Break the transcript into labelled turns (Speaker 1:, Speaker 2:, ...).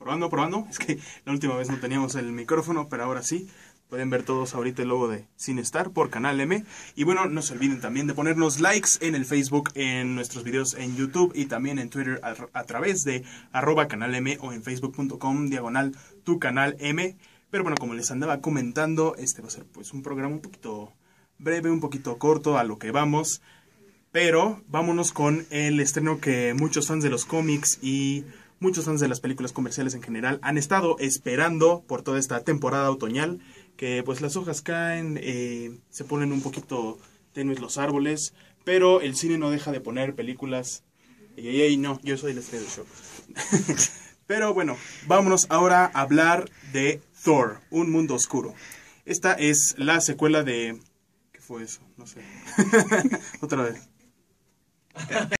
Speaker 1: Probando, probando. Es que la última vez no teníamos el micrófono, pero ahora sí. Pueden ver todos ahorita el logo de Cinestar por Canal M. Y bueno, no se olviden también de ponernos likes en el Facebook, en nuestros videos en YouTube y también en Twitter a través de @canalm o en facebook.com/tucanalm. Pero bueno, como les andaba comentando, este va a ser pues un programa un poquito breve, un poquito corto, a lo que vamos. Pero vámonos con el estreno que muchos fans de los cómics y muchos fans de las películas comerciales en general han estado esperando por toda esta temporada otoñal, que pues las hojas caen, se ponen un poquito tenues los árboles, pero el cine no deja de poner películas. No, yo soy la estrella del show. Pero bueno, vámonos ahora a hablar de Thor, Un Mundo Oscuro. Esta es la secuela de... ¿Qué fue eso? No sé. Otra vez.